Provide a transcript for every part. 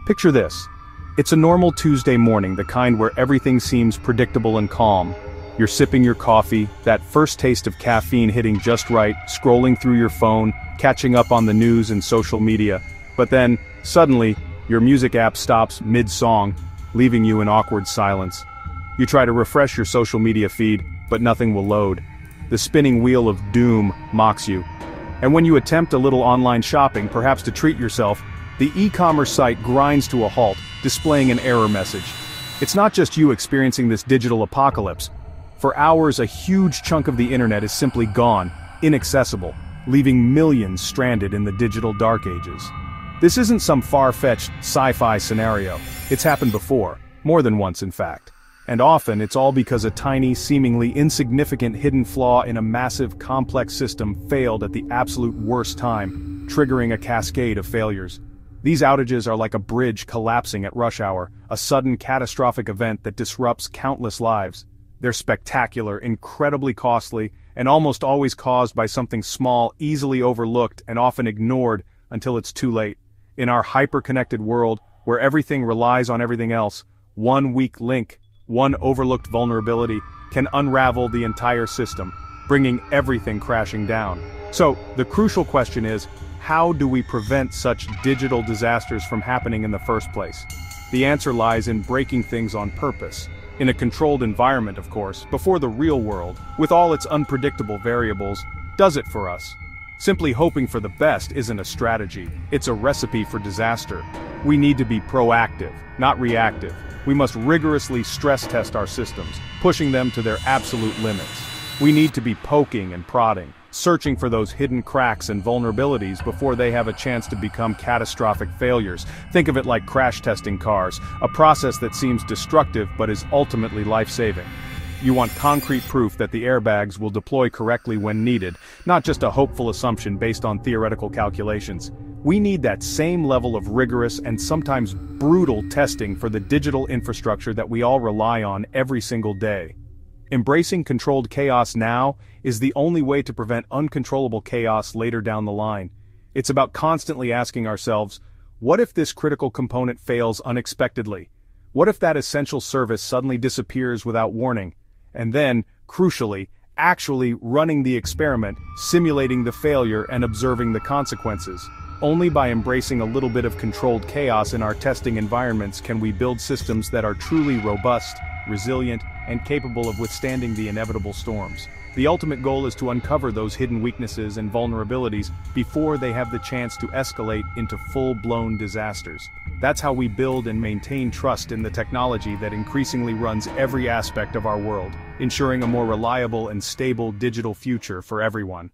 Picture this. It's a normal Tuesday morning, the kind where everything seems predictable and calm. You're sipping your coffee, that first taste of caffeine hitting just right, scrolling through your phone, catching up on the news and social media. But then, suddenly, your music app stops mid-song, leaving you in awkward silence. You try to refresh your social media feed, but nothing will load. The spinning wheel of doom mocks you. And when you attempt a little online shopping, perhaps to treat yourself, the e-commerce site grinds to a halt, displaying an error message. It's not just you experiencing this digital apocalypse. For hours, a huge chunk of the internet is simply gone, inaccessible, leaving millions stranded in the digital dark ages. This isn't some far-fetched sci-fi scenario. It's happened before, more than once in fact. And often it's all because a tiny, seemingly insignificant hidden flaw in a massive, complex system failed at the absolute worst time, triggering a cascade of failures. These outages are like a bridge collapsing at rush hour, a sudden catastrophic event that disrupts countless lives. They're spectacular, incredibly costly, and almost always caused by something small, easily overlooked, and often ignored until it's too late. In our hyper-connected world, where everything relies on everything else, one weak link, one overlooked vulnerability, can unravel the entire system, bringing everything crashing down. So, the crucial question is, how do we prevent such digital disasters from happening in the first place? The answer lies in breaking things on purpose. In a controlled environment, of course, before the real world, with all its unpredictable variables, does it for us. Simply hoping for the best isn't a strategy, it's a recipe for disaster. We need to be proactive, not reactive. We must rigorously stress test our systems, pushing them to their absolute limits. We need to be poking and prodding, searching for those hidden cracks and vulnerabilities before they have a chance to become catastrophic failures. Think of it like crash testing cars, a process that seems destructive but is ultimately life-saving. You want concrete proof that the airbags will deploy correctly when needed, not just a hopeful assumption based on theoretical calculations. We need that same level of rigorous and sometimes brutal testing for the digital infrastructure that we all rely on every single day. Embracing controlled chaos now is the only way to prevent uncontrollable chaos later down the line. It's about constantly asking ourselves, what if this critical component fails unexpectedly? What if that essential service suddenly disappears without warning? And then, crucially, actually running the experiment, simulating the failure and observing the consequences. Only by embracing a little bit of controlled chaos in our testing environments can we build systems that are truly robust, resilient, and capable of withstanding the inevitable storms. The ultimate goal is to uncover those hidden weaknesses and vulnerabilities before they have the chance to escalate into full-blown disasters. That's how we build and maintain trust in the technology that increasingly runs every aspect of our world, ensuring a more reliable and stable digital future for everyone.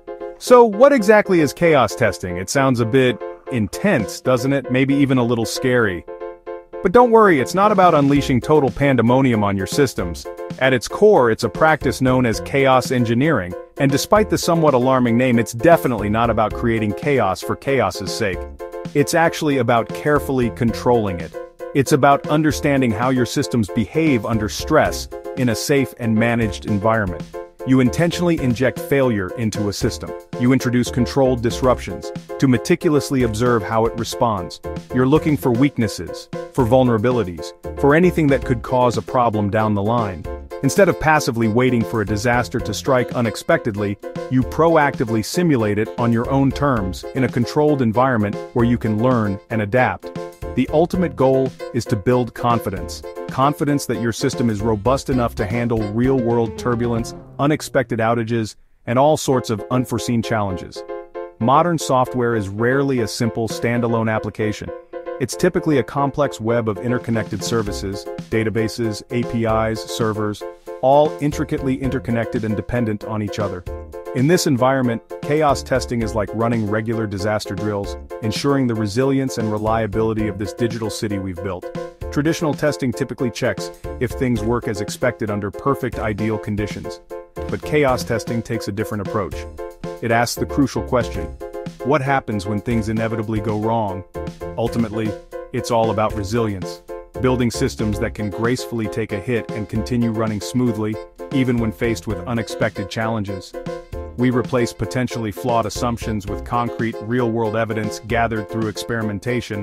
So what exactly is chaos testing? It sounds a bit intense, doesn't it? Maybe even a little scary. But don't worry, it's not about unleashing total pandemonium on your systems. At its core, it's a practice known as chaos engineering, and despite the somewhat alarming name, it's definitely not about creating chaos for chaos's sake. It's actually about carefully controlling it. It's about understanding how your systems behave under stress in a safe and managed environment. You intentionally inject failure into a system. You introduce controlled disruptions to meticulously observe how it responds. You're looking for weaknesses, for vulnerabilities, for anything that could cause a problem down the line. Instead of passively waiting for a disaster to strike unexpectedly, you proactively simulate it on your own terms in a controlled environment where you can learn and adapt. The ultimate goal is to build confidence. Confidence that your system is robust enough to handle real-world turbulence, unexpected outages, and all sorts of unforeseen challenges. Modern software is rarely a simple standalone application. It's typically a complex web of interconnected services, databases, APIs, servers, all intricately interconnected and dependent on each other. In this environment, chaos testing is like running regular disaster drills, ensuring the resilience and reliability of this digital city we've built. Traditional testing typically checks if things work as expected under perfect ideal conditions. But chaos testing takes a different approach. It asks the crucial question: what happens when things inevitably go wrong? Ultimately, it's all about resilience. Building systems that can gracefully take a hit and continue running smoothly, even when faced with unexpected challenges. We replace potentially flawed assumptions with concrete, real-world evidence gathered through experimentation,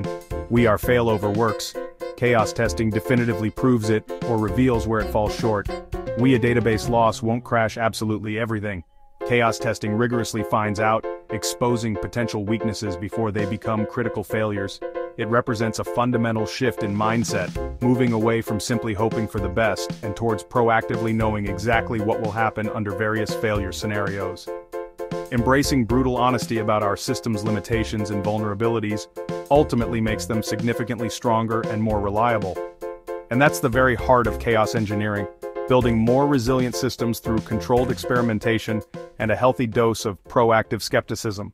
Our failover works. Chaos testing definitively proves it, or reveals where it falls short. A database loss won't crash absolutely everything. Chaos testing rigorously finds out, exposing potential weaknesses before they become critical failures. It represents a fundamental shift in mindset, moving away from simply hoping for the best and towards proactively knowing exactly what will happen under various failure scenarios. Embracing brutal honesty about our system's limitations and vulnerabilities ultimately makes them significantly stronger and more reliable. And that's the very heart of chaos engineering, building more resilient systems through controlled experimentation and a healthy dose of proactive skepticism.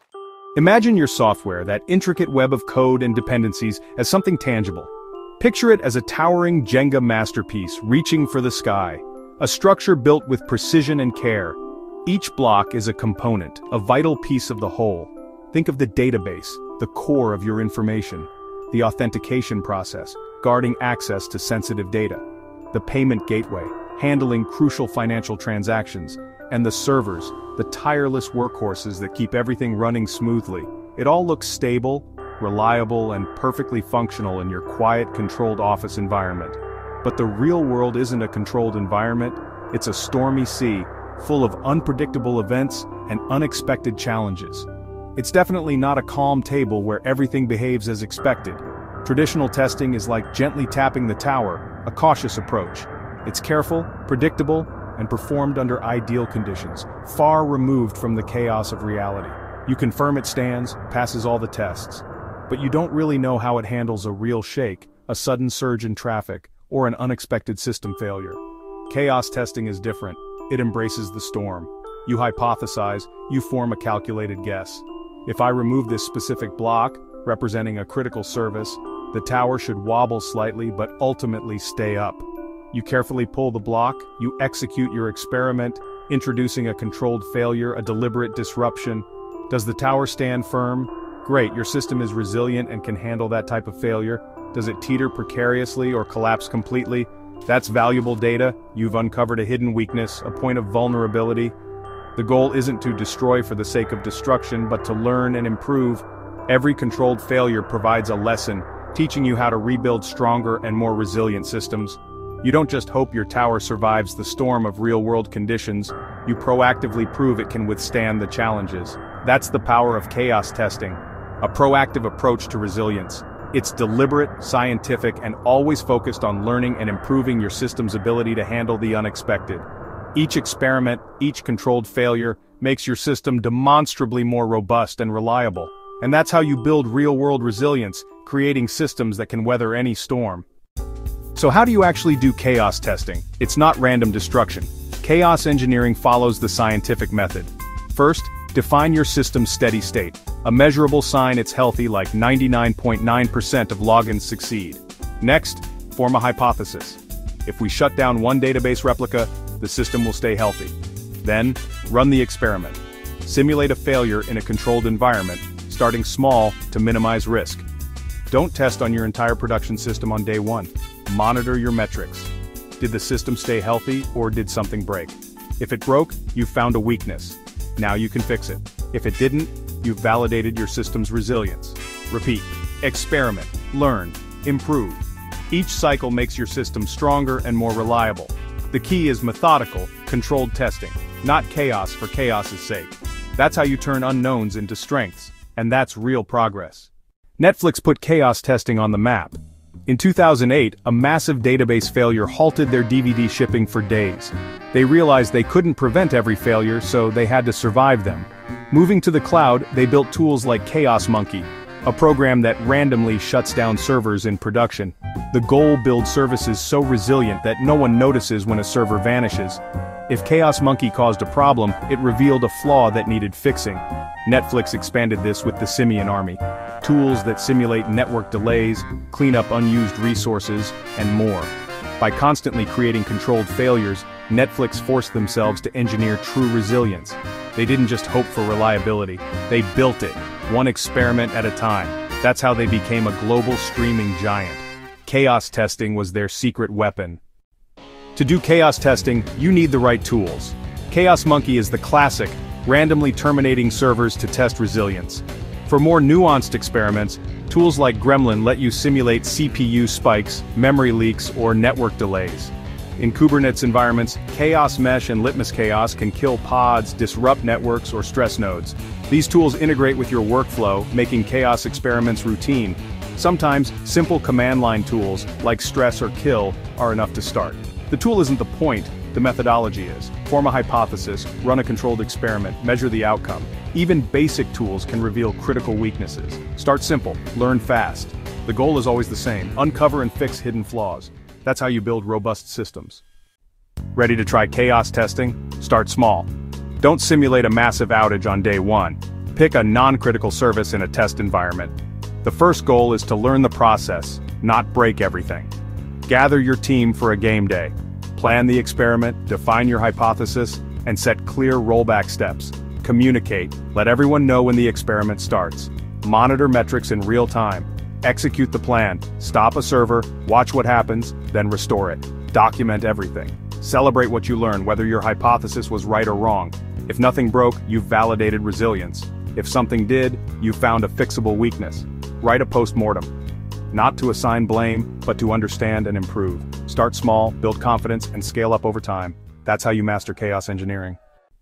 Imagine your software, that intricate web of code and dependencies, as something tangible. Picture it as a towering Jenga masterpiece reaching for the sky, a structure built with precision and care. Each block is a component, a vital piece of the whole. Think of the database, the core of your information, the authentication process, guarding access to sensitive data, the payment gateway, handling crucial financial transactions, and the servers, the tireless workhorses that keep everything running smoothly. It all looks stable, reliable, and perfectly functional in your quiet, controlled office environment. But the real world isn't a controlled environment, it's a stormy sea, full of unpredictable events and unexpected challenges. It's definitely not a calm table where everything behaves as expected. Traditional testing is like gently tapping the tower, a cautious approach. It's careful, predictable, and performed under ideal conditions, far removed from the chaos of reality. You confirm it stands, passes all the tests. But you don't really know how it handles a real shake, a sudden surge in traffic, or an unexpected system failure. Chaos testing is different. It embraces the storm. You hypothesize, you form a calculated guess. If I remove this specific block, representing a critical service, the tower should wobble slightly but ultimately stay up. You carefully pull the block, you execute your experiment, introducing a controlled failure, a deliberate disruption. Does the tower stand firm? Great, your system is resilient and can handle that type of failure. Does it teeter precariously or collapse completely? That's valuable data. You've uncovered a hidden weakness, a point of vulnerability. The goal isn't to destroy for the sake of destruction, but to learn and improve. Every controlled failure provides a lesson, teaching you how to rebuild stronger and more resilient systems. You don't just hope your tower survives the storm of real-world conditions, you proactively prove it can withstand the challenges. That's the power of chaos testing, a proactive approach to resilience. It's deliberate, scientific, and always focused on learning and improving your system's ability to handle the unexpected. Each experiment, each controlled failure, makes your system demonstrably more robust and reliable. And that's how you build real-world resilience, creating systems that can weather any storm. So how do you actually do chaos testing? It's not random destruction. Chaos engineering follows the scientific method. First, define your system's steady state, a measurable sign it's healthy, like 99.9% of logins succeed. Next, form a hypothesis. If we shut down one database replica, the system will stay healthy. Then, run the experiment. Simulate a failure in a controlled environment, starting small to minimize risk. Don't test on your entire production system on day one. Monitor your metrics. Did the system stay healthy, or did something break? If it broke, you've found a weakness. Now you can fix it. If it didn't, you've validated your system's resilience. Repeat. Experiment. Learn. Improve. Each cycle makes your system stronger and more reliable. The key is methodical, controlled testing, not chaos for chaos's sake. That's how you turn unknowns into strengths, and that's real progress. Netflix put chaos testing on the map. In 2008, a massive database failure halted their DVD shipping for days. They realized they couldn't prevent every failure, so they had to survive them. Moving to the cloud, they built tools like Chaos Monkey, a program that randomly shuts down servers in production. The goal: build services so resilient that no one notices when a server vanishes. If Chaos Monkey caused a problem, it revealed a flaw that needed fixing. Netflix expanded this with the Simian Army, tools that simulate network delays, clean up unused resources, and more. By constantly creating controlled failures, Netflix forced themselves to engineer true resilience. They didn't just hope for reliability, they built it, one experiment at a time. That's how they became a global streaming giant. Chaos testing was their secret weapon. To do chaos testing, you need the right tools. Chaos Monkey is the classic, randomly terminating servers to test resilience. For more nuanced experiments, Tools like Gremlin let you simulate CPU spikes, memory leaks, or network delays. In Kubernetes environments, Chaos Mesh and Litmus Chaos can kill pods, disrupt networks, or stress nodes. These tools integrate with your workflow, making chaos experiments routine. Sometimes, simple command line tools, like stress or kill, are enough to start. The tool isn't the point, the methodology is. Form a hypothesis, run a controlled experiment, measure the outcome. Even basic tools can reveal critical weaknesses. Start simple, learn fast. The goal is always the same: uncover and fix hidden flaws. That's how you build robust systems. Ready to try chaos testing? Start small. Don't simulate a massive outage on day one. Pick a non-critical service in a test environment. The first goal is to learn the process, not break everything. Gather your team for a game day. Plan the experiment, define your hypothesis, and set clear rollback steps. Communicate, let everyone know when the experiment starts. Monitor metrics in real time. Execute the plan, stop a server, watch what happens, then restore it. Document everything. Celebrate what you learn, whether your hypothesis was right or wrong. If nothing broke, you've validated resilience. If something did, you found a fixable weakness. Write a post-mortem. Not to assign blame, but to understand and improve. Start small, build confidence, and scale up over time. That's how you master chaos engineering.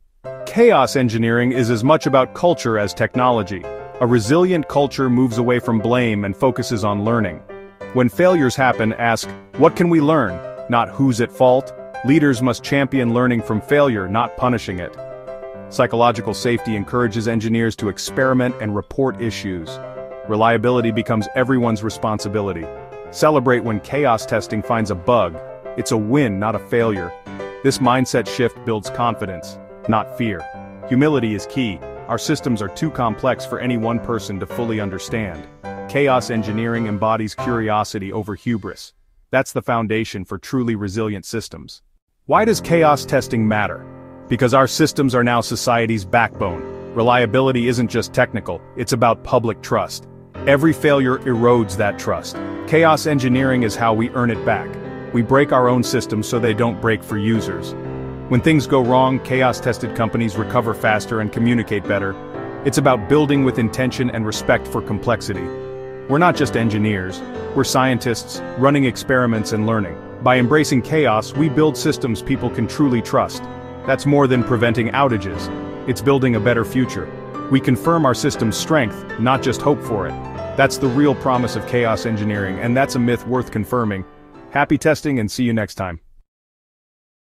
Chaos engineering is as much about culture as technology. A resilient culture moves away from blame and focuses on learning. When failures happen, ask, what can we learn? Not who's at fault. Leaders must champion learning from failure, not punishing it. Psychological safety encourages engineers to experiment and report issues. Reliability becomes everyone's responsibility. Celebrate when chaos testing finds a bug. It's a win, not a failure. This mindset shift builds confidence, not fear. Humility is key. Our systems are too complex for any one person to fully understand. Chaos engineering embodies curiosity over hubris. That's the foundation for truly resilient systems. Why does chaos testing matter? Because our systems are now society's backbone. Reliability isn't just technical, it's about public trust. Every failure erodes that trust. Chaos engineering is how we earn it back. We break our own systems so they don't break for users. When things go wrong, chaos-tested companies recover faster and communicate better. It's about building with intention and respect for complexity. We're not just engineers, we're scientists, running experiments and learning. By embracing chaos, we build systems people can truly trust. That's more than preventing outages. It's building a better future. We confirm our system's strength, not just hope for it. That's the real promise of chaos engineering, and that's a myth worth confirming. Happy testing and see you next time.